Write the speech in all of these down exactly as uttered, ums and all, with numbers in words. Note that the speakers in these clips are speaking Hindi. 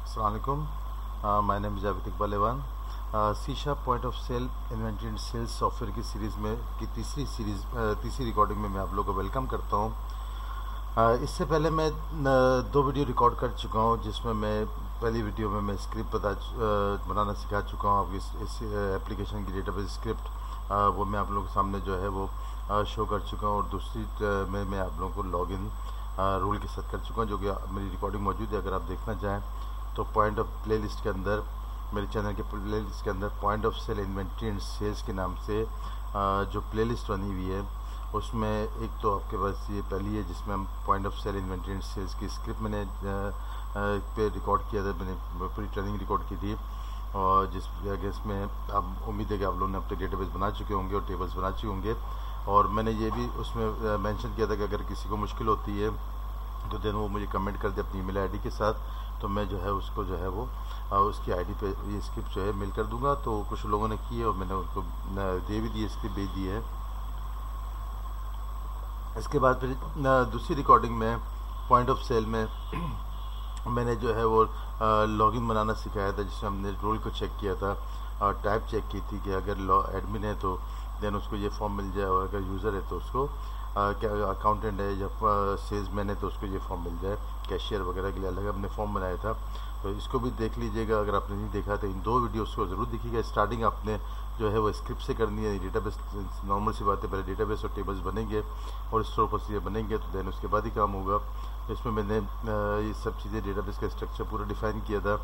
Assalamualaikum. Uh, my name is Javed Iqbal Awan. C sharp point of sale inventory and sales software की सीरीज़ में की तीसरी सीरीज़ तीसरी रिकॉर्डिंग में मैं आप लोगों को वेलकम करता हूँ. uh, इससे पहले मैं uh, दो वीडियो रिकॉर्ड कर चुका हूँ, जिसमें मैं पहली वीडियो में मैं स्क्रिप्ट बता uh, बनाना सिखा चुका हूँ. इस, इस एप्लीकेशन की डेटाबेस स्क्रिप्ट uh, वो मैं आप लोगों के सामने जो है वो शो uh, कर चुका हूँ. और दूसरी uh, में मैं आप लोगों को लॉगिन रूल के साथ कर चुका हूँ, जो कि मेरी रिकॉर्डिंग मौजूद है. अगर आप देखना चाहें तो पॉइंट ऑफ प्लेलिस्ट के अंदर, मेरे चैनल के प्लेलिस्ट के अंदर point of sale inventory and sales के नाम से जो प्लेलिस्ट बनी हुई है, उसमें एक तो आपके पास ये पहली है जिसमें हम point of sale inventory and sales की स्क्रिप्ट मैंने पे रिकॉर्ड किया था. मैंने पूरी ट्रेनिंग रिकॉर्ड की थी, और जिस इसमें अब उम्मीद है कि आप लोगों ने अपने डेटाबेस बना चुके होंगे और टेबल्स बना चुके होंगे. और मैंने ये भी उसमें मेंशन किया था कि अगर किसी को मुश्किल होती है तो देन वो मुझे कमेंट कर दे अपनी ईमेल आईडी के साथ, तो मैं जो है उसको जो है वो आ, उसकी आईडी पे ये स्क्रिप्ट जो है मेल कर दूंगा. तो कुछ लोगों ने की है और मैंने उनको दे भी दी, स्क्रिप्ट भेज दी है. इसके बाद फिर दूसरी रिकॉर्डिंग में पॉइंट ऑफ सेल में मैंने जो है वो लॉगिन बनाना सिखाया था, जिसमें हमने रोल को चेक किया था और टाइप चेक की थी कि अगर लॉ एडमिन है तो देन उसको ये फॉर्म मिल जाए, और अगर यूज़र है तो उसको आ, क्या अकाउंटेंट है या सेल्समैन है तो उसको ये फॉर्म मिल जाए. कैशियर वगैरह के लिए अलग हमने फॉर्म बनाया था, तो इसको भी देख लीजिएगा. अगर आपने नहीं देखा तो इन दो वीडियोस को ज़रूर देखिएगा. स्टार्टिंग आपने जो है वो स्क्रिप्ट से करनी है. डेटाबेस नॉर्मल सी बात है, पहले डेटाबेस और टेबल्स बनेंगे और स्टोर प्रोसीजर बनेंगे, तो देन उसके बाद ही काम होगा. इसमें मैंने ये सब चीज़ें डेटाबेस का स्ट्रक्चर पूरा डिफाइन किया था.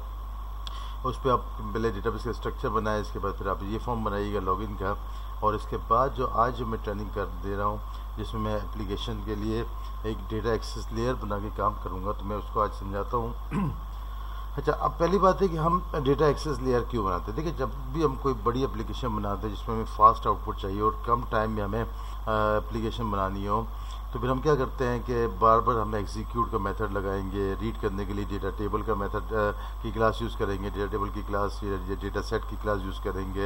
उस पर आप पहले डेटाबेस का स्ट्रक्चर बनाए, इसके बाद फिर आप ये फॉर्म बनाइएगा लॉगिन का. और इसके बाद जो आज जो मैं ट्रेनिंग कर दे रहा हूँ, जिसमें मैं एप्लीकेशन के लिए एक डेटा एक्सेस लेयर बना के काम करूँगा, तो मैं उसको आज समझाता हूँ. अच्छा, अब पहली बात है कि हम डेटा एक्सेस लेयर क्यों बनाते हैं. देखिए, जब भी हम कोई बड़ी एप्लीकेशन बनाते हैं जिसमें हमें फास्ट आउटपुट चाहिए और कम टाइम में हमें एप्लीकेशन बनानी हो, तो फिर हम क्या करते हैं कि बार बार हम एग्जीक्यूट का मेथड लगाएंगे. रीड करने के लिए डेटा टेबल का मेथड की क्लास यूज़ करेंगे, डेटा टेबल की क्लास या डेटा सेट की क्लास यूज़ करेंगे.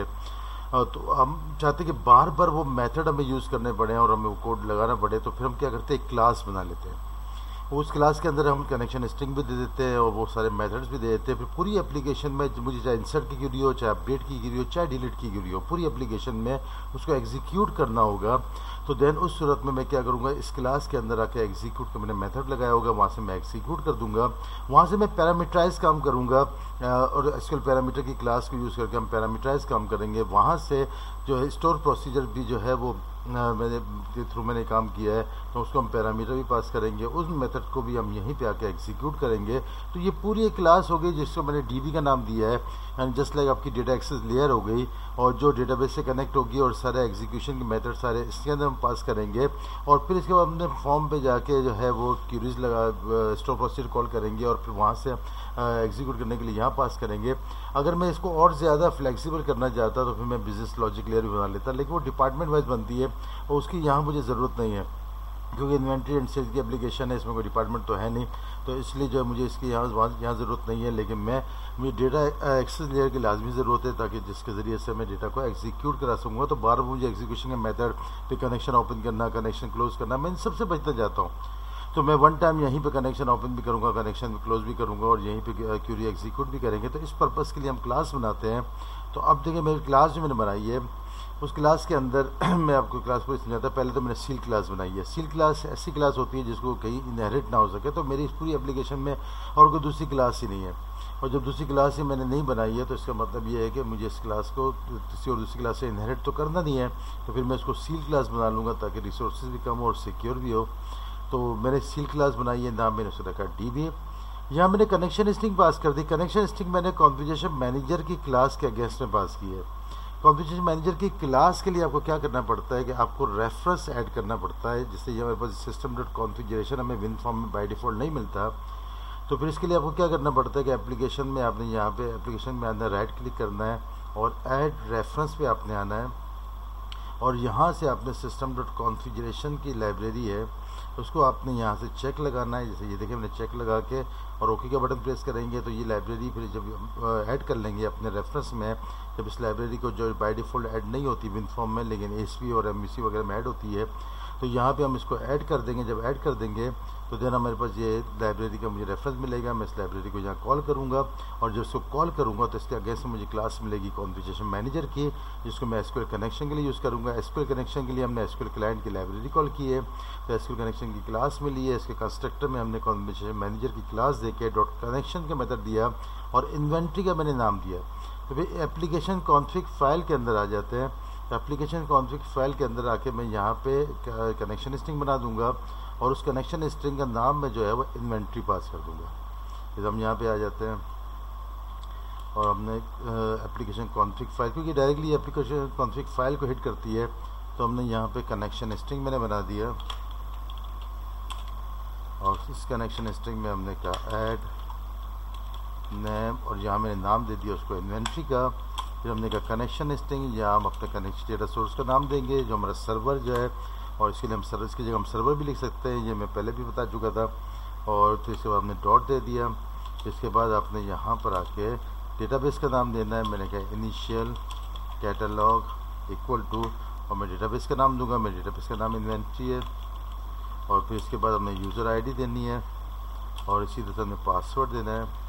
तो हम चाहते हैं कि बार बार वो मेथड हमें यूज़ करने पड़े और हमें वो कोड लगाना पड़े, तो फिर हम क्या करते हैं, एक क्लास बना लेते हैं. उस क्लास के अंदर हम कनेक्शन स्ट्रिंग भी दे देते हैं और वो सारे मेथड्स भी दे देते हैं. फिर पूरी एप्लीकेशन में मुझे चाहे इंसर्ट की क्यूरी हो, चाहे अपडेट की क्यूरी हो, चाहे डिलीट की क्यूरी हो, पूरी एप्लीकेशन में उसको एग्जीक्यूट करना होगा. तो देन उस सूरत में मैं क्या करूँगा, इस क्लास के अंदर आके एग्जीक्यूट का मैंने मेथड लगाया होगा, वहाँ से मैं एग्जीक्यूट कर दूंगा. वहाँ से मैं पैरामीटराइज काम करूँगा, और एसक्यूएल पैरामीटर की क्लास को यूज़ करके हम पैरामीटराइज काम करेंगे. वहाँ से जो है स्टोर प्रोसीजर भी जो है वो मैंने थ्रू मैंने काम किया है, तो उसको हम पैरामीटर भी पास करेंगे. उस मेथड को भी हम यहीं पे आके एग्जीक्यूट करेंगे. तो ये पूरी एक क्लास हो गई जिसको मैंने डीबी का नाम दिया है, एंड जस्ट लाइक आपकी डेटा एक्सेस लेयर हो गई, और जो डेटाबेस से कनेक्ट होगी और सारे एग्जीक्यूशन के मेथड सारे इसके अंदर हम पास करेंगे. और फिर इसके बाद हमने फॉर्म पे जाके जो है वो क्यूरीज लगा स्टोर प्रोसीजर कॉल करेंगे, और फिर वहाँ से एग्जीक्यूट करने के लिए यहाँ पास करेंगे. अगर मैं इसको और ज़्यादा फ्लेक्सिबल करना चाहता तो फिर मैं बिजनेस लॉजिक लेयर भी बना लेता, लेकिन वो डिपार्टमेंट वाइज बनती है और उसकी यहाँ मुझे ज़रूरत नहीं है, क्योंकि इन्वेंट्री एंड सेल्स की एप्लीकेशन है, इसमें कोई डिपार्टमेंट तो है नहीं. तो इसलिए जो है मुझे इसकी यहाँ यहाँ ज़रूरत नहीं है. लेकिन मैं मुझे डेटा एक्सेस लेयर की लाजमी ज़रूरत है, ताकि जिसके ज़रिए से मैं डेटा को एग्जीक्यूट करा सकूँगा. तो बार बार मुझे एग्जीक्यूशन के मेथड पे कनेक्शन ओपन करना, कनेक्शन क्लोज करना, मैं इन सबसे बचना चाहता हूँ. तो मैं वन टाइम यहीं पे कनेक्शन ओपन भी करूँगा, कनेक्शन क्लोज भी करूँगा, और यहीं पे क्यूरी एग्जीक्यूट भी करेंगे. तो इस पर्पज़ के लिए हम क्लास बनाते हैं. तो अब देखिए, मेरी क्लास जो मैंने बनाई है, उस क्लास के अंदर मैं आपको क्लास को समझाता. पहले तो मैंने सील क्लास बनाई है. सील क्लास ऐसी क्लास होती है जिसको कहीं इनहेरिट ना हो सके. तो मेरी इस पूरी एप्लीकेशन में और कोई दूसरी क्लास ही नहीं है, और जब दूसरी क्लास ही मैंने नहीं बनाई है तो इसका मतलब ये है कि मुझे इस क्लास को किसी और दूसरी क्लास से इनहेरिट तो करना नहीं है. तो फिर मैं इसको सील क्लास बना लूँगा, ताकि रिसोर्सेज भी कम हो और सिक्योर भी हो. तो मैंने सील क्लास बनाई है, नाम मैंने उसका रखा डी बी. यहाँ मैंने कनेक्शन स्ट्रिंग पास कर दी. कनेक्शन स्ट्रिंग मैंने कॉन्फ़िगरेशन मैनेजर की क्लास के अगेंस्ट में पास की है. कॉन्फ़िगरेशन मैनेजर की क्लास के लिए आपको क्या करना पड़ता है कि आपको रेफरेंस ऐड करना पड़ता है. जिससे ये हमारे पास सिस्टम डॉट कॉन्फ़िगरेशन हमें विन फॉर्म में बाय डिफ़ॉल्ट नहीं मिलता. तो फिर इसके लिए आपको क्या करना पड़ता है कि एप्लीकेशन में आपने यहाँ पे एप्लीकेशन में अंदर राइट क्लिक करना है और ऐड रेफरेंस पे आपने आना है, और यहाँ से आपने सिस्टम डॉट कॉन्फ़िगरेशन की लाइब्रेरी है उसको आपने यहाँ से चेक लगाना है. जैसे ये देखिए, मैंने चेक लगा के और ओके का बटन प्रेस करेंगे तो ये लाइब्रेरी फिर जब ऐड कर लेंगे अपने रेफरेंस में, जब इस लाइब्रेरी को जो बाय डिफ़ॉल्ट ऐड नहीं होती विन फॉर्म में, लेकिन एसपी और एमवीसी वगैरह में ऐड होती है, तो यहाँ पे हम इसको ऐड कर देंगे. जब ऐड कर देंगे तो देना मेरे पास ये लाइब्रेरी का मुझे रेफरेंस मिलेगा। मैं इस लाइब्रेरी को यहाँ कॉल करूँगा और जब इसको कॉल करूँगा तो इसके अगेंस्ट में मुझे क्लास मिलेगी कॉन्फ़िगरेशन मैनेजर की, जिसको मैं एसक्यूएल कनेक्शन के लिए यूज़ करूँगा। एसक्यूएल कनेक्शन के लिए हमने एसक्यूएल क्लाइंट की लाइब्रेरी कॉल की है, तो एसक्यूएल कनेक्शन की क्लास मिली है। इसके कंस्ट्रक्टर में हमने कॉन्फ़िगरेशन मैनेजर की क्लास देके डॉट कनेक्शन का मेथड दिया और इन्वेंट्री का मैंने नाम दिया। तो फिर एप्लीकेशन कॉन्फ़िग फाइल के अंदर आ जाते हैं। एप्लीकेशन कॉन्फ़िग फाइल के अंदर आके मैं यहाँ पे कनेक्शन स्ट्रिंग बना दूंगा और उस कनेक्शन स्ट्रिंग का नाम में जो है वो इन्वेंट्री पास कर दूंगा। फिर हम यहाँ पे आ जाते हैं और हमने एप्लीकेशन कॉन्फ़िग फाइल, क्योंकि डायरेक्टली एप्लीकेशन कॉन्फ़िग फाइल को हिट करती है, तो हमने यहाँ पे कनेक्शन स्ट्रिंग मैंने बना दिया और इस कनेक्शन स्ट्रिंग में हमने कहा ऐड नेम और यहाँ मैंने नाम दे दिया उसको इन्वेंट्री का। फिर हमने कहा कनेक्शन स्ट्रिंग, यहाँ हम अपने कनेक्शन डेटा सोर्स का नाम देंगे जो हमारा सर्वर जो है, और इसके लिए हम सर्वर की जगह हम सर्वर भी लिख सकते हैं, ये मैं पहले भी बता चुका था। और फिर इसके बाद हमने डॉट दे दिया। इसके बाद आपने यहाँ पर आके डेटाबेस का नाम देना है। मैंने कहा इनिशियल कैटलॉग इक्वल टू और मैं डेटाबेस का नाम दूंगा, मेरे डेटाबेस का नाम इन्वेंट्री है। और फिर इसके बाद हमने यूज़र आईडी देनी है और इसी तरह हमें पासवर्ड देना है।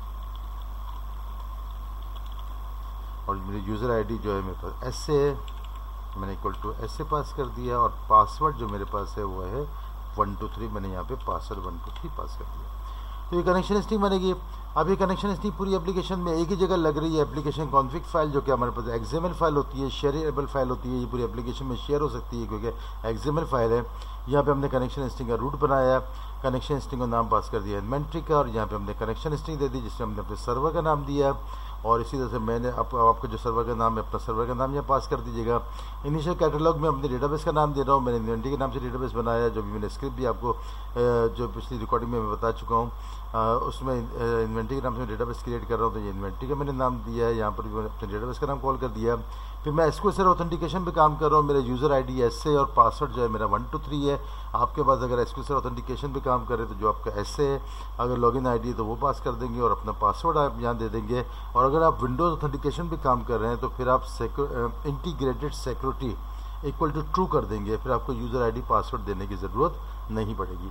और मेरी यूज़र आईडी जो है मेरे पास ऐसे है, मैंने इक्वल टू ऐसे पास कर दिया और पासवर्ड जो मेरे पास है वो है वन टू थ्री, मैंने यहाँ पे password one two three pass कर दिया। तो ये कनेक्शन स्ट्रिंग बनेगी। अब ये कनेक्शन स्ट्रिंग पूरी एप्लीकेशन में एक ही जगह लग रही है। एप्लीकेशन कॉन्फ़िग फाइल जो कि हमारे पास एक्सएमएल फाइल होती है, शेयरेबल फाइल होती है, ये पूरी एप्लीकेशन में शेयर हो सकती है क्योंकि एक्सएमएल फाइल है। यहाँ पे हमने कनेक्शन स्ट्रिंग का रूट बनाया, कनेक्शन स्ट्रिंग को नाम पास कर दिया इन्वेंट्री का और यहाँ पे हमने कनेक्शन स्ट्रिंग दे दी जिसमें हमने अपने सर्वर का नाम दिया। और इसी तरह से मैंने आप, आपका जो सर्वर का नाम है अपना सर्वर का नाम यहाँ पास कर दीजिएगा। इनिशियल कैटलॉग में अपने डेटाबेस का नाम दे रहा हूँ, मैंने इन्वेंट्री के नाम से डेटाबेस बनाया, जो भी मैंने स्क्रिप्ट भी आपको जो पिछली रिकॉर्डिंग में मैं बता चुका हूँ, उसमें इन्वेंट्री के नाम से डेटाबेस क्रिएट कर रहा हूँ, तो ये इन्वेंट्री का मैंने नाम दिया है। यहाँ पर भी मैंने अपने डेटाबेस का नाम कॉल कर दिया। फिर मैं एसक्यूएल सर्वर ऑथेंटिकेशन पे काम कर रहा हूँ, मेरा यूज़र आईडी ऐसे और पासवर्ड जो है मेरा वन टू थ्री है। आपके पास अगर एसक्यूएल सर्वर ऑथेंटिकेशन पे काम कर रहे हैं तो जो आपका ऐसे है, अगर लॉगिन आईडी है तो वो पास कर देंगे और अपना पासवर्ड आप यहाँ दे देंगे। और अगर आप विंडोज़ ऑथेंटिकेशन पे काम कर रहे हैं तो फिर आप integrated security equal to true कर देंगे, फिर आपको यूज़र आईडी पासवर्ड देने की ज़रूरत नहीं पड़ेगी।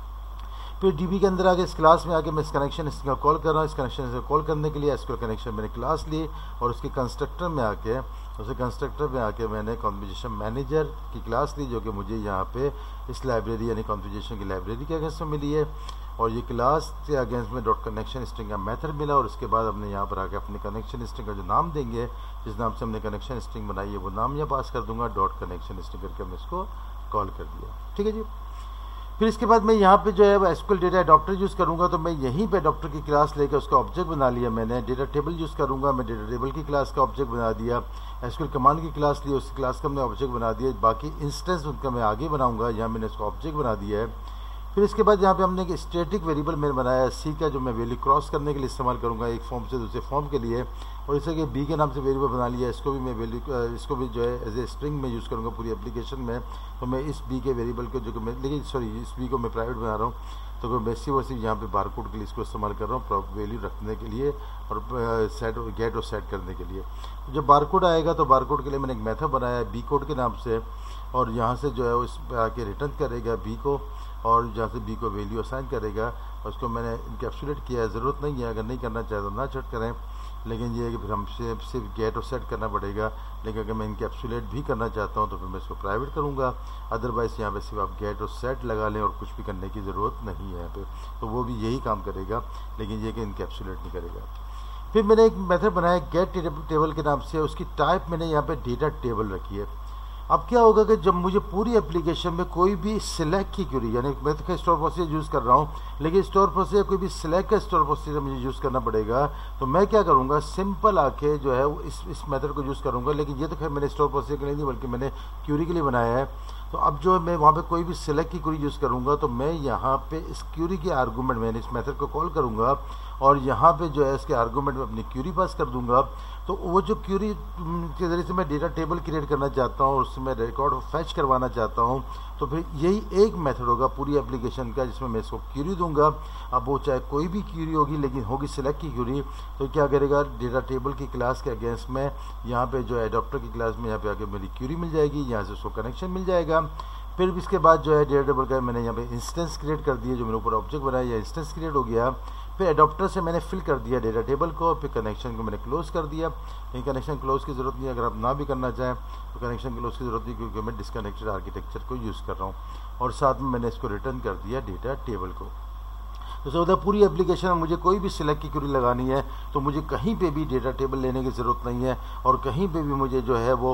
फिर डीबी के अंदर आके इस क्लास में आके मैं इस कनेक्शन इसका कॉल कर रहा हूँ। इस कनेक्शन से कॉल करने के लिए एसक्यूएल कनेक्शन मैंने क्लास ली और उसके कंस्ट्रक्टर में आके उसे कंस्ट्रक्टर में आके मैंने कॉन्फ़िगरेशन मैनेजर की क्लास ली जो कि मुझे यहाँ पे इस लाइब्रेरी यानी कॉन्फ़िगरेशन की लाइब्रेरी के अगेंस्ट में मिली है। और ये क्लास के अगेंस्ट में डॉट कनेक्शन स्ट्रिंग का मेथड मिला और उसके बाद हमने यहाँ पर आके अपने कनेक्शन स्ट्रिंग का जो नाम देंगे, जिस नाम से हमने कनेक्शन स्ट्रिंग बनाई है वो नाम यहाँ पास कर दूंगा। डॉट कनेक्शन स्ट्रिंग करके हमने इसको कॉल कर दिया। ठीक है जी। फिर इसके बाद मैं यहाँ पे जो है वो एसक्यूएल डेटा अडॉप्टर यूज़ करूँगा, तो मैं यहीं पे अडॉप्टर की क्लास लेकर उसका ऑब्जेक्ट बना लिया मैंने। डेटा टेबल यूज़ करूँगा, मैं डेटा टेबल की क्लास का ऑब्जेक्ट बना दिया। एसक्यूएल कमांड की क्लास ली, उस क्लास का मैंने ऑब्जेक्ट बना दिया। बाकी इंस्टेंस उनका मैं आगे बनाऊँगा, यहाँ मैंने इसका ऑब्जेक्ट बना दिया है। फिर इसके बाद यहाँ पे हमने एक स्टैटिक वेरिएबल मैंने बनाया है सी का, जो मैं वैल्यू क्रॉस करने के लिए इस्तेमाल करूँगा एक फॉर्म से दूसरे फॉर्म के लिए। और इसे कि बी के नाम से वेरिएबल बना लिया, इसको भी मैं वैल्यू इसको भी जो है एज ए स्ट्रिंग में यूज़ करूँगा पूरी एप्लीकेशन में। तो मैं इस बी के वेरिएबल को जो कि मैं लेकिन सॉरी इस बी को मैं प्राइवेट बना रहा हूँ, तो मैं सिर्फ और सिर्फ यहाँ पे बारकोड के लिए इसको इस्तेमाल कर रहा हूँ वैल्यू रखने के लिए और सेट गेट और सेट करने के लिए। जब बारकोड आएगा तो बारकोड के लिए मैंने एक मेथड बनाया है बी कोड के नाम से, और यहाँ से जो है उस पर आके रिटर्न करेगा बी को और जहाँ से बी को वैल्यू असाइन करेगा। उसको मैंने इनकैप्सुलेट किया है, ज़रूरत नहीं है, अगर नहीं करना चाहे तो ना चेक करें, लेकिन ये है कि फिर हमसे सिर्फ गेट और सेट करना पड़ेगा। लेकिन अगर मैं इनकैप्सुलेट भी करना चाहता हूँ तो फिर मैं इसको प्राइवेट करूँगा, अदरवाइज़ यहाँ पे सिर्फ आप गेट और सेट लगा लें और कुछ भी करने की ज़रूरत नहीं है यहाँ पे, तो वो भी यही काम करेगा, लेकिन ये कि इनकैप्सुलेट नहीं करेगा। फिर मैंने एक मेथड बनाया गेट टेबल के नाम से, उसकी टाइप मैंने यहाँ पे डेटा टेबल रखी है। अब क्या होगा कि जब मुझे पूरी एप्लीकेशन में कोई भी सिलेक्ट की क्वेरी, यानी मैं तो स्टोर प्रोसीजर यूज़ कर रहा हूँ, लेकिन स्टोर प्रोसीजर कोई भी सिलेक्ट का स्टोर प्रोसीजर मुझे यूज़ करना पड़ेगा, तो मैं क्या करूँगा सिंपल आके जो है वो इस इस मेथड को यूज़ करूँगा। लेकिन ये तो खैर मैंने स्टोर प्रोसीजर के लिए नहीं बल्कि मैंने क्यूरी के लिए बनाया है। तो अब जो मैं वहाँ पे कोई भी सिलेक्ट की क्वेरी यूज़ करूँगा तो मैं यहाँ पे इस क्यूरी के आर्गूमेंट में इस मेथड को कॉल करूँगा और यहाँ पे जो है इसके आर्गूमेंट में अपनी क्यूरी पास कर दूँगा। तो वो जो क्यूरी के ज़रिए से मैं डेटा टेबल क्रिएट करना चाहता हूँ और उसमें रिकॉर्ड फैच करवाना चाहता हूँ, तो फिर यही एक मेथड होगा पूरी एप्लीकेशन का जिसमें मैं इसको क्यूरी दूंगा। अब वो चाहे कोई भी क्यूरी होगी, लेकिन होगी सिलेक्ट की क्यूरी, तो क्या करेगा डेटा टेबल की क्लास के अगेंस्ट में यहाँ पे जो एडॉप्टर की क्लास में यहाँ पे आके मेरी क्यूरी मिल जाएगी, यहाँ से उसको कनेक्शन मिल जाएगा। फिर इसके बाद जो है डेटा टेबल का मैंने यहाँ पे इंस्टेंस क्रिएट कर दिया, जो मेरे ऊपर ऑब्जेक्ट बनाया या इंस्टेंस क्रिएट हो गया। फिर एडॉप्टर से मैंने फिल कर दिया डेटा टेबल को, फिर कनेक्शन को मैंने क्लोज कर दिया। कहीं कनेक्शन क्लोज की ज़रूरत नहीं, अगर आप ना भी करना चाहें तो कनेक्शन क्लोज की ज़रूरत नहीं, क्योंकि मैं डिस्कनेक्टेड आर्किटेक्चर को यूज़ कर रहा हूँ। और साथ में मैंने इसको रिटर्न कर दिया डेटा टेबल को। तो उधर पूरी एप्लीकेशन में मुझे कोई भी सिलेक्ट की क्वेरी लगानी है तो मुझे कहीं पे भी डेटा टेबल लेने की ज़रूरत नहीं है, और कहीं पे भी मुझे जो है वो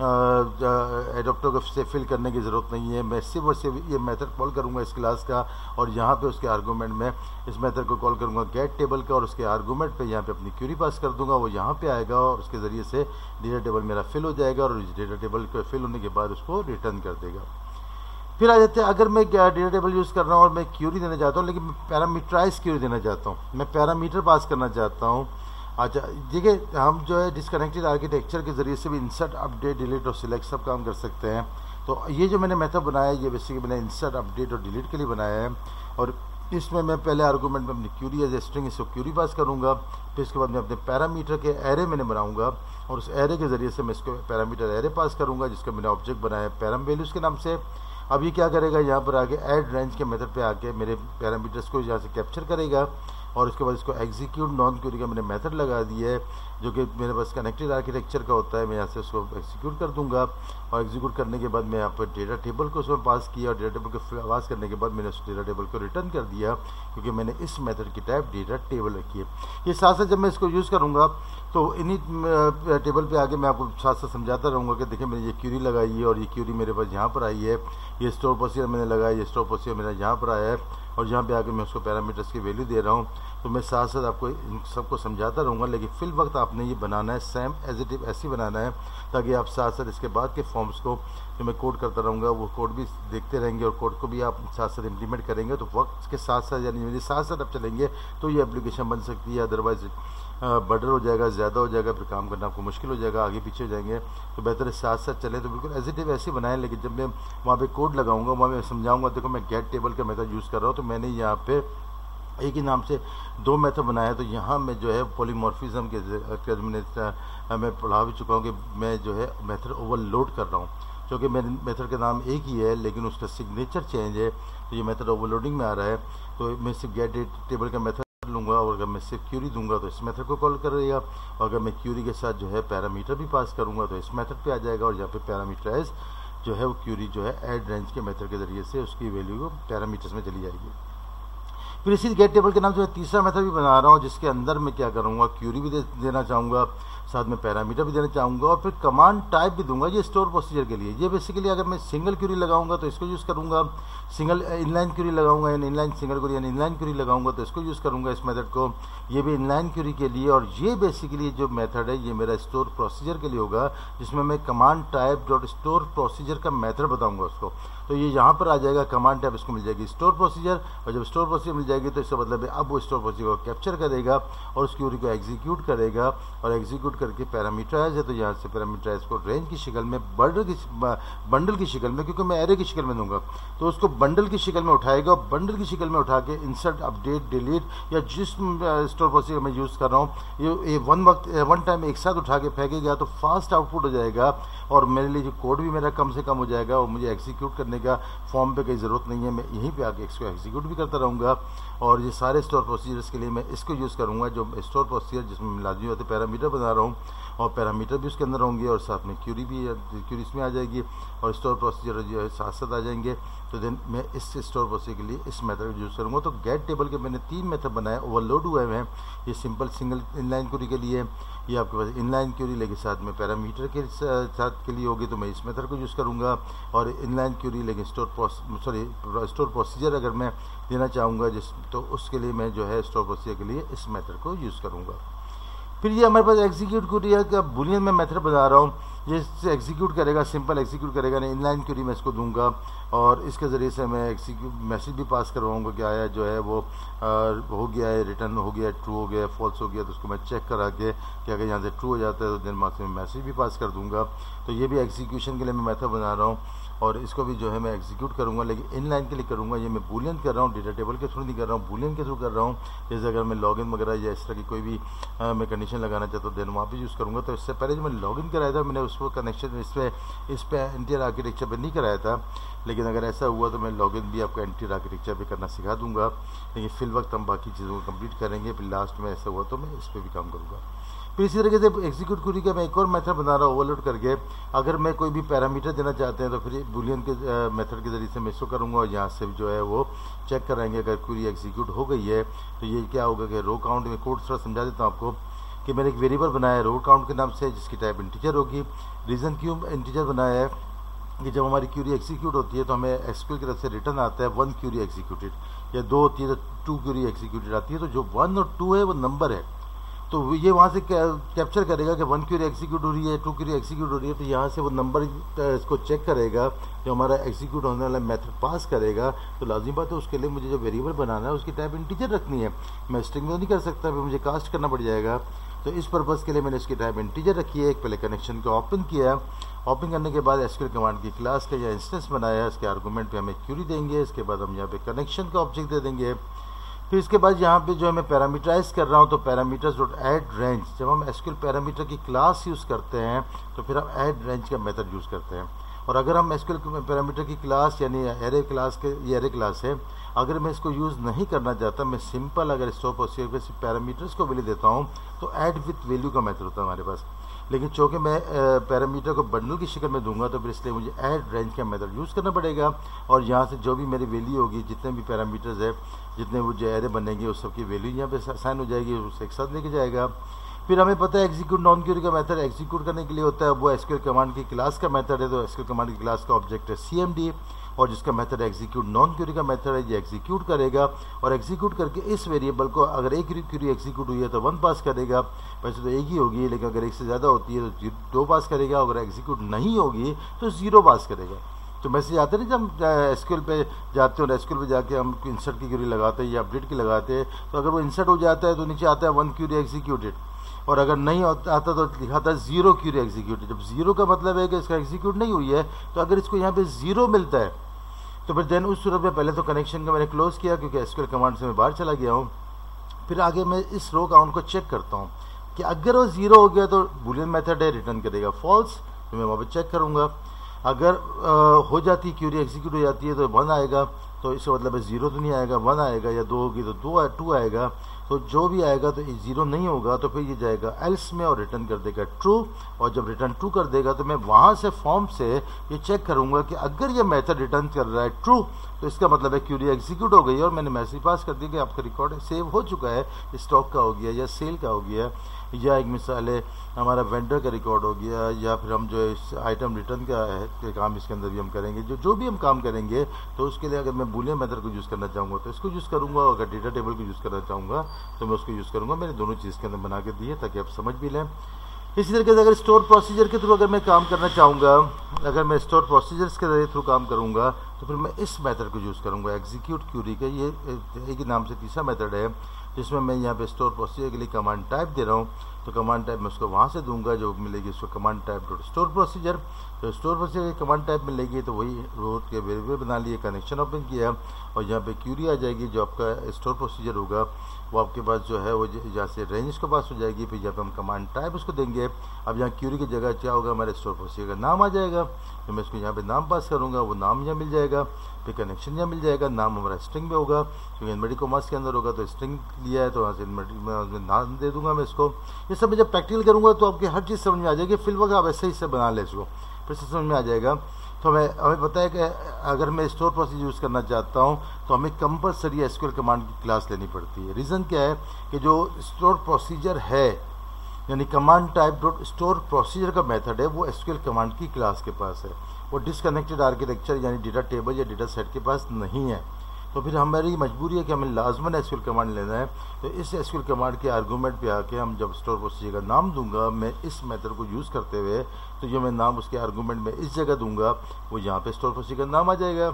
एडॉप्टर से फिल करने की ज़रूरत नहीं है। मैं सिर्फ और सिर्फ ये मेथड कॉल करूँगा इस क्लास का, और यहाँ पे उसके आर्गूमेंट में इस मेथड को कॉल करूँगा गेट टेबल का, और उसके आर्गूमेंट पे यहाँ पे अपनी क्वेरी पास कर दूँगा। वो यहाँ पे आएगा और उसके ज़रिए से डेटा टेबल मेरा फिल हो जाएगा, और इस डेटा टेबल को फिल होने के बाद उसको रिटर्न कर देगा। फिर आ जाते हैं, अगर मैं डेटा टेबल यूज़ कर रहा हूँ और मैं क्यूरी देना चाहता हूँ, लेकिन मैं पैरामीटराइज क्यूरी देना चाहता हूँ, मैं पैरामीटर पास करना चाहता हूँ। अच्छा देखिए, हम जो है डिस्कनेक्टेड आर्किटेक्चर के ज़रिए से भी इंसर्ट, अपडेट, डिलीट और सिलेक्ट सब काम कर सकते हैं। तो ये जो मैंने मेथड बनाया है ये बेसिकली मैंने इंसर्ट, अपडेट और डिलीट के लिए बनाया है। और इसमें मैं पहले आर्गूमेंट में अपनी क्यूरी एज स्ट्रिंग इसको क्यूरी पास करूँगा। फिर इसके बाद मैं अपने पैरामीटर के एरे मैंने बनाऊँगा, और उस एरे के ज़रिए से मैं इसको पैरामीटर एरे पास करूँगा, जिसका मैंने ऑब्जेक्ट बनाया है पैराम वैल्यूज़ के नाम से। अब ये क्या करेगा, यहाँ पर आके ऐड रेंज के मेथड पे आके मेरे पैरामीटर्स को यहाँ से कैप्चर करेगा, और उसके बाद इसको एग्जीक्यूट नॉन क्यूरी का मैंने मेथड लगा दिया है, जो कि मेरे पास कनेक्टेड आर्किटेक्चर का होता है। मैं यहाँ से उसको एग्जीक्यूट कर दूंगा, और एग्जीक्यूट करने के बाद मैं यहाँ पर डेटा टेबल को उसमें पास किया, और डेटा टेबल को पास करने के बाद मैंने उस डेटा टेबल को रिटर्न कर दिया, क्योंकि मैंने इस मेथड की टाइप डेटा टेबल रखी है। ये साथ साथ जब मैं इसको यूज़ करूँगा तो इन्हीं टेबल पे आके मैं आपको साथ साथ समझाता रहूँगा कि देखिए मैंने ये क्यूरी लगाई है, और ये क्यूरी मेरे पास यहाँ पर आई है, ये स्टोर प्रोसीजर मैंने लगाया, ये स्टोर प्रोसीजर मेरा यहाँ पर आया है, और यहाँ पे आके मैं उसको पैरामीटर्स की वैल्यू दे रहा हूँ। तो मैं साथ साथ आपको इन सबको समझाता रहूँगा, लेकिन फिल वक्त आपने ये बनाना है सेम एज इट इज ऐसे बनाना है, ताकि आप साथ साथ इसके बाद के फॉर्म्स को जो मैं कोड करता रहूँगा वो कोड भी देखते रहेंगे, और कोड को भी आप साथ साथ इम्प्लीमेंट करेंगे। तो वक्त के साथ साथ यानी मेरे साथ साथ आप चलेंगे तो ये एप्लीकेशन बन सकती है, अदरवाइज बर्डर हो जाएगा, ज़्यादा हो जाएगा, फिर काम करना आपको मुश्किल हो जाएगा, आगे पीछे हो जाएंगे। तो बेहतर है साथ साथ चले, तो बिल्कुल एज इट इज ऐसे बनाएं। लेकिन जब मैं वहाँ पे कोड लगाऊंगा, वहाँ मैं समझाऊंगा, देखो मैं गेट टेबल का मेथड यूज़ कर रहा हूँ, तो मैंने यहाँ पे एक ही नाम से दो मेथड बनाया। तो यहाँ मैं जो है पॉलीमॉर्फिज्म के मैंने मैं पढ़ा भी चुका हूँ कि मैं जो है मेथड ओवरलोड कर रहा हूँ, क्योंकि मेरे मेथड का नाम एक ही है लेकिन उसका सिग्नेचर चेंज है, तो ये मेथड ओवरलोडिंग में आ रहा है। तो मैं सिर्फ गेट टेबल का मेथड लूँगा, और अगर मैं सिर्फ क्यूरी दूंगा तो इस मेथड को कॉल करेगा, और अगर मैं क्यूरी के साथ जो है पैरामीटर भी पास करूँगा तो इस मेथड पे आ जाएगा, और यहाँ पे पैरामीटराइज जो है वो क्यूरी जो है ऐड रेंज के मेथड के ज़रिए से उसकी वैल्यू पैरामीटर्स में चली जाएगी। फिर इसी गेट टेबल के नाम से मैं तीसरा मेथड भी बना रहा हूँ, जिसके अंदर मैं क्या करूँगा, क्यूरी भी दे, देना चाहूँगा, साथ में पैरामीटर भी देना चाहूँगा, और फिर कमांड टाइप भी दूंगा। ये स्टोर प्रोसीजर के लिए, ये बेसिकली अगर मैं सिंगल क्यूरी लगाऊंगा तो इसको यूज़ करूँगा, सिंगल इनलाइन क्यूरी लगाऊंगा यानी इनलाइन सिंगल क्यूरी यानी इनलाइन क्यूरी लगाऊंगा तो इसको यूज़ करूँगा इस मेथड को, ये भी इनलाइन क्यूरी के लिए। और ये बेसिकली जो मेथड है ये मेरा स्टोर प्रोसीजर के लिए होगा, जिसमें मैं command type dot store procedure का मेथड बताऊँगा उसको। तो ये यहाँ पर आ जाएगा, कमांड टाइप इसको मिल जाएगी स्टोर प्रोसीजर, और जब स्टोर प्रोसीजर मिल जाएगी तो इसका मतलब है अब वो स्टोर प्रोसीजर को कैप्चर करेगा और उस क्यूरी को एग्जीक्यूट करेगा, और एग्जीक्यूट करके पैरामीटराइज है तो यहाँ से पैरामीटराइज को रेंज की शक्ल में, बंडल की बंडल की शक्ल में, क्योंकि मैं एरे की शक्ल में दूंगा तो उसको बंडल की शक्ल में उठाएगा, और बंडल की शक्ल में उठा के इंसर्ट, अपडेट, डिलीट या जिस स्टोर प्रोसीजर मैं यूज़ कर रहा हूँ ये वन वक्त वन टाइम एक साथ उठा के फेंकेगा, तो फास्ट आउटपुट हो जाएगा, और मेरे लिए जो कोड भी मेरा कम से कम हो जाएगा, और मुझे एग्जीक्यूट करने का फॉर्म पे कोई ज़रूरत नहीं है, मैं यहीं पे आके इसको एग्जीक्यूट भी करता रहूँगा। और ये सारे स्टोर प्रोसीजर्स के लिए मैं इसको यूज़ करूँगा, जो स्टोर प्रोसीजर जिसमें लाजमी होते पैरामीटर बना रहा हूँ, और पैरामीटर भी उसके अंदर होंगे, और साथ में क्यूरी भी क्यूरी इसमें आ जाएगी, और स्टोर प्रोसीजर जो है साथ साथ आ जाएंगे। तो देन मैं इस स्टोर प्रोसीजर के लिए इस मेथड यूज़ करूँगा। तो गेट टेबल के मैंने तीन मेथड बनाए, ओवरलोड हुए हैं। ये सिंपल सिंगल इनलाइन क्यूरी के लिए, ये आपके पास इनलाइन क्यूरी लेके साथ में पैरामीटर के साथ के लिए होगी तो मैं इस मेथड को यूज़ करूँगा, और इनलाइन क्यूरी लेकिन स्टोर सॉरी स्टोर प्रोसीजर अगर मैं देना चाहूँगा जिस तो उसके लिए मैं जो है स्टोर प्रोसीजर के लिए इस मेथड को यूज़ करूँगा। फिर ये हमारे पास एग्जीक्यूट क्यूरी है कि बुलियन में मेथड बना रहा हूँ, ये इससे एग्जीक्यूट करेगा, सिंपल एग्जीक्यूट करेगा, नहीं इनलाइन क्यूरी मैं इसको दूंगा, और इसके ज़रिए से मैं एग्जीक्यूट मैसेज भी पास करवाऊँगा कि आया जो है वो आ, हो गया है, रिटर्न हो गया, ट्रू हो गया, फॉल्स हो गया, तो उसको मैं चेक करा के कि अगर यहाँ से ट्रू हो जाता है तो देन मार्क्स में मैसेज भी पास कर दूंगा। तो ये भी एग्जीक्यूशन के लिए मैं मेथड बना रहा हूँ। और इसको भी जो है मैं एग्जीक्यूट करूँगा, लेकिन इन लाइन के लिए करूँगा। ये मैं बूलियन कर रहा हूँ, डेटा टेबल के थ्रू नहीं कर रहा हूँ, बूलियन के थ्रू कर रहा हूँ। जैसे अगर मैं लॉगिन वगैरह या इस तरह की कोई भी आ, मैं कंडीशन लगाना चाहता हूँ देन वहाँ पे यूज़ करूँगा। तो इससे पहले जो मैंने लॉगिन कराया था मैंने उसको कनेक्शन इस पर इस पर एंटियर आर्किटेक्चर पर नहीं कराया था, लेकिन अगर ऐसा हुआ तो मैं लॉगिन भी आपको एंटियर आर्किटेक्चर पर करना सिखा दूँगा। लेकिन फिल वक्त हम बाकी चीज़ों को कंप्लीट करेंगे, फिर लास्ट में ऐसा हुआ तो मैं इस पर भी काम करूँगा। फिर इसी तरीके से एग्जीक्यूट क्वेरी का मैं एक और मेथड बना रहा हूँ ओवरलोड करके। अगर मैं कोई भी पैरामीटर देना चाहते हैं तो फिर बूलियन के मेथड के ज़रिए से मैं इसको करूँगा और यहाँ से जो है वो चेक कराएंगे अगर क्वेरी एग्जीक्यूट हो गई है तो ये क्या होगा कि रो काउंट में कोड थोड़ा समझा देता हूँ आपको कि मैंने एक वेरिएबल बनाया है रो काउंट के नाम से जिसकी टाइप इंटीजर होगी। रीज़न क्यों इंटीजर बनाया है कि जब हमारी क्यूरी एग्जीक्यूट होती है तो हमें एसक्यूएल की तरफ से रिटर्न आता है वन क्यूरी एग्जीक्यूटेड, या दो होती है तो टू क्यूरी एग्जीक्यूटेड आती है। तो जो वन और टू है वो नंबर है, तो ये वहाँ से कैप्चर करेगा कि वन क्यूरी एग्जीक्यूट हो रही है, टू क्यूरी एग्जीक्यूट हो रही है, तो यहाँ से वो नंबर इसको चेक करेगा जो हमारा एग्जीक्यूट होने वाला मेथड पास करेगा। तो लाजिम बात है उसके लिए मुझे जो वेरिएबल बनाना है उसकी टाइप इंटीजर रखनी है, मैं स्ट्रिंग में तो नहीं कर सकता, फिर मुझे कास्ट करना पड़ जाएगा। तो इस पर्पज़ के लिए मैंने इसकी टाइप इंटीजर रखी है। एक पहले कनेक्शन को ओपन किया, ओपन करने के बाद एसक्यूएल कमांड की क्लास का या इंस्टेंस बनाया, इसके आर्गूमेंट पे हमें क्यूरी देंगे, इसके बाद हम यहाँ पे कनेक्शन का ऑब्जेक्ट दे देंगे। फिर इसके बाद यहाँ पे जो है मैं पैरामीटराइज कर रहा हूँ तो पैरामीटर्स डॉट ऐड रेंज, जब हम एसक्यूएल पैरामीटर की क्लास यूज़ करते हैं तो फिर हम ऐड रेंज का मेथड यूज़ करते हैं। और अगर हम एसक्यूएल पैरामीटर की क्लास यानी एरे क्लास के ये एरे क्लास है, अगर मैं इसको यूज़ नहीं करना चाहता, मैं सिंपल अगर स्टोर प्रोसीजर पे सिर्फ पैरामीटर्स को वैल्यू देता हूँ तो ऐड विथ वैल्यू का मेथड होता है हमारे पास। लेकिन चूँकि मैं पैरामीटर को बंडल की शक्ल में दूंगा तो फिर इसलिए मुझे ऐड रेंज का मेथड यूज़ करना पड़ेगा और यहाँ से जो भी मेरी वैल्यू होगी, जितने भी पैरामीटर्स है, जितने वो जो एरे बनेंगे उस सब की वैल्यू यहाँ पे साइन हो जाएगी, उसे एक साथ लेके जाएगा। फिर हमें पता है एग्जीक्यूट नॉन क्यूरी का मेथड एग्जीक्यूट करने के लिए होता है, वो एसक्यूएल कमांड की क्लास का मेथड है। तो एसक्यूएल कमांड की क्लास का ऑब्जेक्ट है सीएमडी और जिसका मेथड एग्जीक्यूट नॉन क्यूरी का मेथड है, ये एग्जीक्यूट करेगा और एग्जीक्यूट करके इस वेरिएबल को अगर एक क्यूरी एग्जीक्यूट हुई है तो वन पास करेगा, वैसे तो एक ही होगी लेकिन अगर एक से ज़्यादा होती है तो दो पास करेगा, अगर एग्जीक्यूट नहीं होगी तो ज़ीरो पास करेगा। तो मैसेज आते हैं ना जब एसक्यूएल पे जाते हो, एसक्यूएल पे जाके हम इंसर्ट की क्यूरी लगाते हैं या अपडेट की लगाते हैं, तो अगर वो इंसर्ट हो जाता है तो नीचे आता है वन क्यूरी एग्जीक्यूटेड, और अगर नहीं आता तो लिखाता है जीरो क्यूरी एग्जीक्यूटेड। जब जीरो का मतलब है कि इसका एग्जीक्यूट नहीं हुई है, तो अगर इसको यहाँ पे जीरो मिलता है तो फिर देन उस सूरत में पहले तो कनेक्शन का मैंने क्लोज किया क्योंकि एसक्यूएल कमांड से मैं बाहर चला गया हूँ। फिर आगे मैं इस रो काउंट को चेक करता हूँ कि अगर वो जीरो हो गया तो बूलियन मेथड है, रिटर्न करेगा फॉल्स, तो मैं वहाँ पर चेक करूँगा। अगर आ, हो जाती क्यूरी एग्जीक्यूट हो जाती है तो वन आएगा, तो इसका मतलब है जीरो तो नहीं आएगा, वन आएगा, या दो होगी तो दो टू आएगा। तो जो भी आएगा तो जीरो नहीं होगा तो फिर ये जाएगा एल्स में और रिटर्न कर देगा ट्रू, और जब रिटर्न ट्रू कर देगा तो मैं वहाँ से फॉर्म से ये चेक करूँगा कि अगर ये मेथड रिटर्न कर रहा है ट्रू तो इसका मतलब है क्यूरी एग्जीक्यूट हो गई और मैंने मैसेज पास कर दिया कि आपका रिकॉर्ड सेव हो चुका है, स्टॉक का हो गया या सेल का हो गया, या एक मिसाल है हमारा वेंडर का रिकॉर्ड हो गया, या फिर हम जो इस आइटम रिटर्न का है के काम इसके अंदर भी हम करेंगे। जो जो भी हम काम करेंगे तो उसके लिए अगर मैं बूलियन मेथड को यूज़ करना चाहूँगा तो इसको यूज़ करूँगा, और अगर डेटा टेबल को यूज़ करना चाहूँगा तो मैं उसको यूज़ करूँगा। मैंने दोनों चीज़ के अंदर बना के दी है ताकि आप समझ भी लें। इसी तरीके से अगर स्टोर प्रोसीजर के थ्रू अगर मैं काम करना चाहूँगा, अगर मैं स्टोर प्रोसीजर्स के थ्रू काम करूँगा तो फिर मैं इस मेथड को यूज़ करूँगा एग्जीक्यूट क्यूरी का। ये एक ही नाम से तीसरा मेथड है जिसमें मैं यहाँ पे स्टोर प्रोसीजर के लिए कमांड टाइप दे रहा हूँ, तो कमांड टाइप मैं उसको वहाँ से दूंगा, जो मिलेगी उसको command type dot store procedure. तो स्टोर प्रोसीजर की कमांड टाइप मिलेगी तो वही रोड के वेरिएबल बना लिए, कनेक्शन ओपन किया और यहाँ पे क्यूरी आ जाएगी। जो आपका स्टोर प्रोसीजर होगा वो आपके पास जो है वो यहाँ से रेंज के पास हो जाएगी, फिर यहाँ पे हम कमांड टाइप उसको देंगे। अब यहाँ क्यूरी की जगह क्या होगा, हमारे स्टोर प्रोसीजर का नाम आ जाएगा, तो मैं इसको यहाँ पे नाम पास करूँगा, वो नाम यहाँ मिल जाएगा, फिर कनेक्शन यहाँ मिल जाएगा। नाम हमारा स्ट्रिंग में होगा क्योंकि इनवर्टेड कॉमास के अंदर होगा, तो स्ट्रिंग लिया है तो वहाँ से इनवर्टेड नाम दे दूंगा मैं इसको। ये सब मैं जब प्रैक्टिकल करूँगा तो आपकी हर चीज़ समझ में आ जाएगी, फिल वक्त आप ऐसे ही से बना ले इसको, फिर से समझ में आ जाएगा। तो हमें हमें पता है कि अगर मैं स्टोर प्रोसीजर यूज़ करना चाहता हूँ तो हमें कंपलसरी एसक्यूएल कमांड की क्लास लेनी पड़ती है। रीज़न क्या है कि जो स्टोर प्रोसीजर है यानी command type dot store procedure का मेथड है वो एसक्यूएल कमांड की क्लास के पास है, वो डिसकनेक्टेड आर्किटेक्चर यानी डेटा टेबल या डेटा सेट के पास नहीं है। तो फिर हमारी मजबूरी है कि हमें लाजमन एसक्यूएल कमांड लेना है। तो इस एसक्यूएल कमांड के आर्गूमेंट पे आके हम जब स्टोर प्रोसीजर का नाम दूंगा मैं इस मेथड को यूज़ करते हुए, तो जो मैं नाम उसके आर्गूमेंट में इस जगह दूंगा वो यहाँ पे स्टोर प्रोसीजर का नाम आ जाएगा।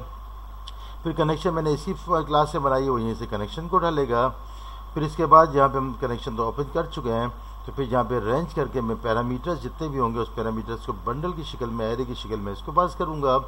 फिर कनेक्शन मैंने इसी क्लास से बनाई है, वो यहीं से कनेक्शन को डालेगा। फिर इसके बाद यहाँ पे हम कनेक्शन तो ओपन कर चुके हैं, तो फिर यहाँ पे रेंज करके मैं पैरामीटर्स जितने भी होंगे उस पैरामीटर्स को बंडल की शक्ल में, एरे की शक्ल में इसको पास करूँगा।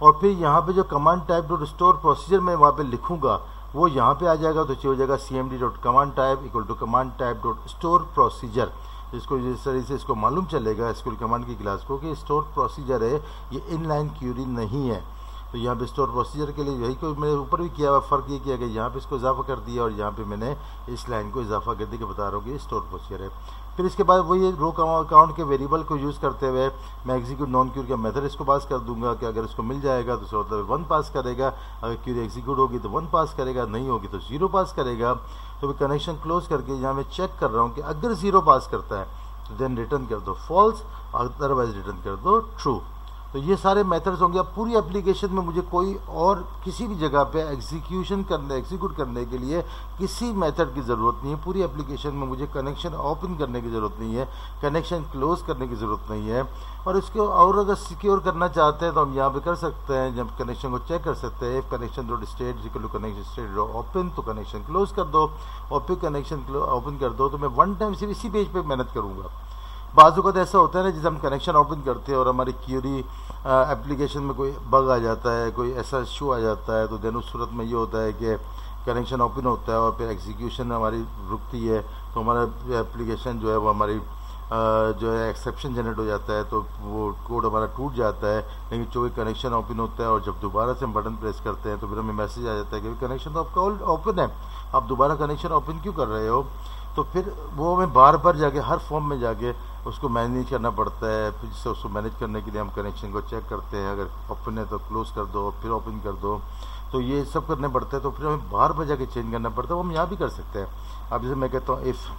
और फिर यहाँ पे जो command type dot store procedure मैं वहाँ पे लिखूँगा वो यहाँ पे आ जाएगा, तो हो जाएगा C M D dot command type equal to command type dot store procedure. इसको जिस तरह से इसको मालूम चलेगा एसक्यूएल कमांड की क्लास को कि स्टोर प्रोसीजर है, ये इनलाइन क्यूरी नहीं है। तो यहाँ पे स्टोर प्रोसीजर के लिए यही कोई मैंने ऊपर भी किया हुआ, फ़र्क ये किया कि यहाँ पे इसको इजाफा कर दिया और यहाँ पे मैंने इस लाइन को इजाफा कर दिया कि बता रहा हूँ कि स्टोर प्रोसीजर है। फिर इसके बाद वही रो अकाउंट के वेरिएबल को यूज़ करते हुए मैं एग्जीक्यूट नॉन क्यूरी का मेथड इसको पास कर दूंगा कि अगर इसको मिल जाएगा तो उसका मतलब वन पास करेगा, अगर क्यूरी एग्जीक्यूट होगी तो वन पास करेगा, नहीं होगी तो जीरो पास करेगा। तो मैं कनेक्शन क्लोज करके यहाँ मैं चेक कर रहा हूँ कि अगर जीरो पास करता है तो देन रिटर्न कर दो फॉल्स, अदरवाइज रिटर्न कर दो ट्रू। तो ये सारे मेथड्स होंगे। अब पूरी एप्लीकेशन में मुझे कोई और किसी भी जगह पे एग्जीक्यूशन करने एग्जीक्यूट करने के लिए किसी मेथड की ज़रूरत नहीं है। पूरी एप्लीकेशन में मुझे कनेक्शन ओपन करने की ज़रूरत नहीं है, कनेक्शन क्लोज करने की ज़रूरत नहीं है। और इसको और अगर सिक्योर करना चाहते हैं तो हम यहाँ पे कर सकते हैं, जब कनेक्शन को चेक कर सकते हैं। Connection dot state equal to connection state dot open, तो कनेक्शन क्लोज कर दो और फिर कनेक्शन ओपन कर दो। तो मैं वन टाइम सिर्फ इसी पेज पर मेहनत करूँगा। बाज़ वक़्त ऐसा होता है ना, जैसे हम कनेक्शन ओपन करते हैं और हमारी क्यूरी एप्लीकेशन में कोई बग आ जाता है, कोई ऐसा इशू आ जाता है, तो देन उस सूरत में ये होता है कि कनेक्शन ओपन होता है और फिर एग्जीक्यूशन हमारी रुकती है, तो हमारा एप्लीकेशन जो है वो हमारी जो है एक्सेप्शन जनरेट हो जाता है, तो वो कोड हमारा टूट जाता है। लेकिन चूँकि कनेक्शन ओपन होता है और जब दोबारा से हम बटन प्रेस करते हैं तो फिर हमें मैसेज आ जाता है कि कनेक्शन तो आपका ओपन है, आप दोबारा कनेक्शन ओपन क्यों कर रहे हो। तो फिर वो हमें बार बार जाके हर फॉर्म में जाके उसको मैनेज करना पड़ता है। फिर जिससे उसको मैनेज करने के लिए हम कनेक्शन को चेक करते हैं, अगर ओपन है तो क्लोज कर दो, फिर ओपन कर दो, तो ये सब करने पड़ते हैं। तो फिर हमें बार बार जाके चेंज करना पड़ता है। वो हम यहाँ भी कर सकते हैं। अब जैसे मैं कहता हूँ इफ़,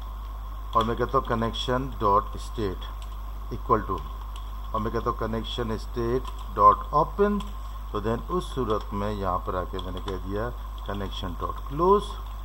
और मैं कहता हूँ connection dot state equal to, और मैं कहता हूँ कनेक्शन स्टेट डॉट ओपन, तो देन उस सूरत में यहाँ पर आके मैंने कह दिया कनेक्शन डॉट क्लोज।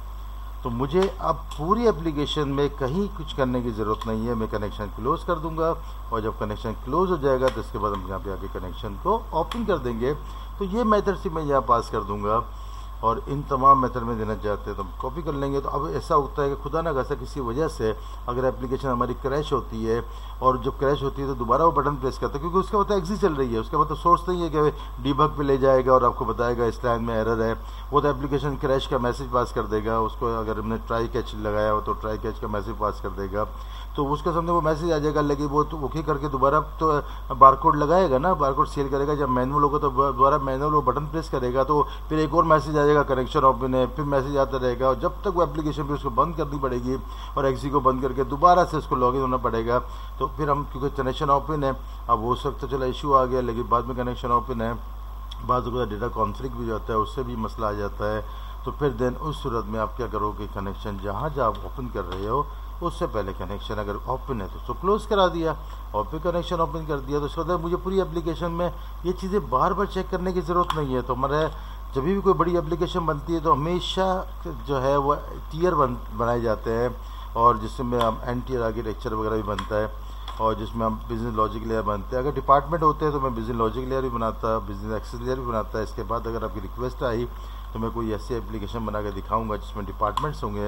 तो मुझे अब पूरी एप्लीकेशन में कहीं कुछ करने की ज़रूरत नहीं है, मैं कनेक्शन क्लोज कर दूंगा और जब कनेक्शन क्लोज हो जाएगा तो इसके बाद हम यहाँ पे आके कनेक्शन को ओपन कर देंगे। तो ये मेथड से मैं यहाँ पास कर दूंगा और इन तमाम मेथड में देना चाहते हैं तो हम कॉपी कर लेंगे। तो अब ऐसा होता है कि खुदा ना खासा किसी वजह से अगर एप्लीकेशन हमारी क्रैश होती है, और जब क्रैश होती है तो दोबारा वो बटन प्रेस करता है, क्योंकि उसके बाद एग्जिट चल रही है, उसके बाद तो सोर्स नहीं है कि डीबग पे ले जाएगा और आपको बताएगा इस लाइन में एरर है। वो तो एप्लीकेशन क्रैश का मैसेज पास कर देगा उसको, अगर हमने ट्राई कैच लगाया हो तो ट्राई कैच का मैसेज पास कर देगा, तो उसके सामने वो मैसेज आ जाएगा। लेकिन वो तो ओके करके दोबारा तो बारकोड लगाएगा ना, बारकोड सेल करेगा। जब मैनुअल होगा तो दोबारा मैनुअल वो बटन प्रेस करेगा तो फिर एक और मैसेज आ जाएगा कनेक्शन ओपन है, फिर मैसेज आता रहेगा और जब तक वो एप्लीकेशन पे उसको बंद करनी पड़ेगी और एक्सी को बंद करके दोबारा से उसको लॉगिन होना पड़ेगा। तो फिर हम क्योंकि कनेक्शन ओपन है, अब हो सकता चला इशू आ गया लेकिन बाद में कनेक्शन ओपन है, बाद में डेटा कॉन्फ्लिक्ट भी जाता है, उससे भी मसला आ जाता है। तो फिर देन उस सूरत में आप क्या करोगे, कनेक्शन जहाँ जहाँ आप ओपन कर रहे हो उससे पहले कनेक्शन अगर ओपन है तो उसको क्लोज करा दिया और फिर कनेक्शन ओपन कर दिया। तो उसके बाद मुझे पूरी एप्लीकेशन में ये चीज़ें बार बार चेक करने की ज़रूरत नहीं है। तो हमारे जब भी कोई बड़ी एप्लीकेशन बनती है तो हमेशा जो है वो टीयर बन बनाए जाते हैं, और जिसमें हम एन टी आर आर्किटेक्चर वगैरह भी बनता है, और जिसमें हम बिजनेस लॉजिक लेयर बनते हैं। अगर डिपार्टमेंट होते हैं तो मैं बिजनेस लॉजिक लेयर भी बनाता, बिजनेस एक्सेस लेयर भी बनाता है। इसके बाद अगर आपकी रिक्वेस्ट आई तो मैं कोई ऐसी एप्लीकेशन बना के दिखाऊँगा जिसमें डिपार्टमेंट्स होंगे।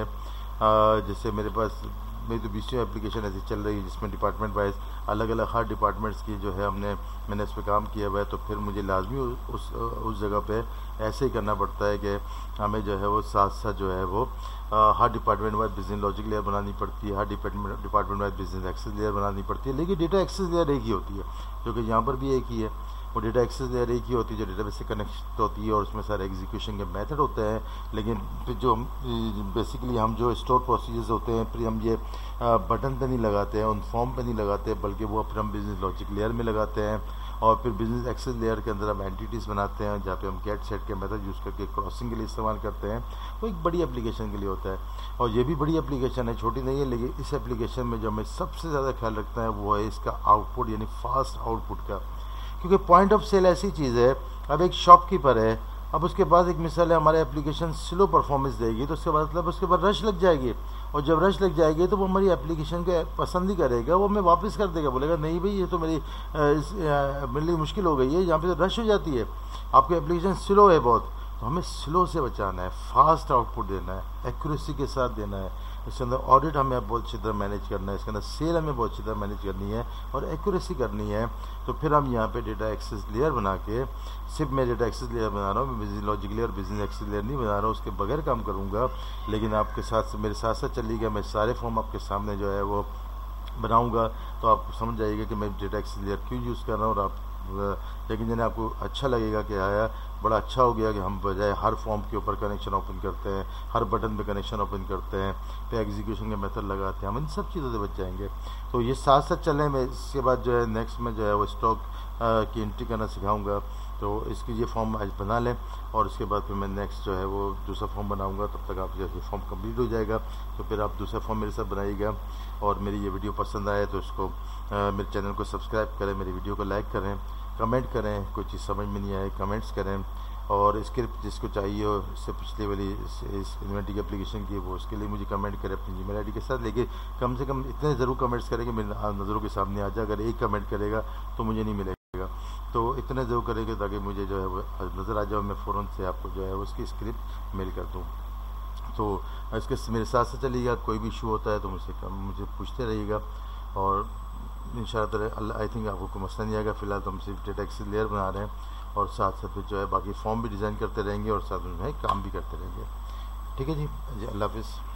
जैसे मेरे पास मेरी तो बीस एप्लीकेशन ऐसी चल रही है जिसमें डिपार्टमेंट वाइज अलग अलग हर डिपार्टमेंट्स की जो है हमने मैंने इस पर काम किया हुआ है। तो फिर मुझे लाजमी उस उस जगह पे ऐसे ही करना पड़ता है कि हमें जो है वो साथ साथ जो है वो आ, हर department wise business logic layer बनानी पड़ती है, हर department department wise business access layer बनानी पड़ती है। लेकिन डेटा एक्सेस लेयर एक ही होती है, जो कि यहाँ पर भी एक ही है। वो डेटा एक्सेस लेयर एक ही होती है जो डेटाबेस से कनेक्ट होती है और उसमें सारे एग्जीक्यूशन के मेथड होते हैं। लेकिन फिर जो बेसिकली हम जो स्टोर प्रोसीजर्स होते हैं फिर हम ये बटन पे नहीं लगाते हैं, उन फॉर्म पे नहीं लगाते, बल्कि वो फिर हम बिजनेस लॉजिक लेयर में लगाते हैं। और फिर बिजनेस एक्सेस लेयर के अंदर हम एंटिटीज़ बनाते हैं जहाँ पे हम गेट सेट के मेथड यूज़ करके क्रॉसिंग के लिए इस्तेमाल करते हैं। वो एक बड़ी एप्लीकेशन के लिए होता है, और ये भी बड़ी एप्लीकेशन है, छोटी नहीं है। लेकिन इस एप्लीकेशन में जो हमें सबसे ज़्यादा ख्याल रखता है वो है इसका आउटपुट, यानी फास्ट आउटपुट का। क्योंकि पॉइंट ऑफ सेल ऐसी चीज़ है, अब एक शॉपकीपर है, अब उसके बाद एक मिसाल है हमारे एप्लीकेशन स्लो परफॉर्मेंस देगी तो उसके बाद मतलब उसके बाद रश लग जाएगी, और जब रश लग जाएगी तो वो हमारी एप्लीकेशन को पसंद ही करेगा, वो हमें वापस कर देगा, बोलेगा नहीं भाई ये तो मेरी इस, मेरे लिए मुश्किल हो गई है, यहाँ पे तो रश हो जाती है, आपकी एप्लीकेशन स्लो है बहुत। तो हमें स्लो से बचाना है, फास्ट आउटपुट देना है, एक्यूरेसी के साथ देना है, इसके अंदर ऑडिट हमें बहुत अच्छी तरह मैनेज करना है, इसके अंदर सेल हमें बहुत अच्छी तरह मैनेज करनी है और एक्यूरेसी करनी है। तो फिर हम यहाँ पे डेटा एक्सेस लेयर बना के, सिर्फ मैं डेटा एक्सेस लेयर बना रहा हूँ, मैं business logic layer business access layer नहीं बना रहा हूँ, उसके बगैर काम करूँगा। लेकिन आपके साथ मेरे साथ साथ चलिएगा, मैं सारे फॉर्म आपके सामने जो है वो बनाऊंगा, तो आप समझ जाइएगा कि मैं डेटा एक्सेस लेयर क्यों यूज़ कर रहा हूँ। और आप लेकिन जैसे आपको अच्छा लगेगा कि आया बड़ा अच्छा हो गया कि हम बजाय हर फॉर्म के ऊपर कनेक्शन ओपन करते हैं, हर बटन पे कनेक्शन ओपन करते हैं, पे एग्जीक्यूशन के मेथड लगाते हैं, हम इन सब चीज़ों से बच जाएंगे। तो ये साथ साथ चलें, मैं इसके बाद जो है नेक्स्ट में जो है वो स्टॉक की एंट्री करना सिखाऊंगा। तो इसकी ये फॉर्म आज बना लें और इसके बाद फिर मैं नेक्स्ट जो है वो दूसरा फॉर्म बनाऊंगा। तब तक आप जैसे फॉर्म कंप्लीट हो जाएगा तो फिर आप दूसरा फॉर्म मेरे साथ बनाइएगा। और मेरी ये वीडियो पसंद आए तो इसको आ, मेरे चैनल को सब्सक्राइब करें, मेरी वीडियो को लाइक करें, कमेंट करें, कोई चीज़ समझ में नहीं आए कमेंट्स करें। और स्क्रिप्ट जिसको चाहिए हो, इससे पिछले वाली इस इन्वेंटी की एप्लीकेशन की, वो उसके लिए मुझे कमेंट करें अपनी ईमेल आईडी के साथ। लेकिन कम से कम इतने ज़रूर कमेंट्स करें कि मेरे नज़रों के सामने आ जाए। अगर एक कमेंट करेगा तो मुझे नहीं मिलेगा, तो इतने ज़रूर करेंगे ताकि मुझे जो है वो नज़र आ जाए, मैं फ़ौरन से आपको जो है उसकी स्क्रिप्ट मेल कर दूँ। तो इसके मेरे साथ से चलिएगा, कोई भी इशू होता है तो मुझसे कम मुझे पूछते रहिएगा और इंशाअल्लाह अल्लाह आई थिंक आपको कोई मसला नहीं आएगा। फ़िलहाल तो हम सिर्फ डेटा एक्सेस लेयर बना रहे हैं और साथ साथ जो है बाकी फॉर्म भी डिज़ाइन करते रहेंगे और साथ में काम भी करते रहेंगे। ठीक है जी, जी अल्लाह हाफ़िज़।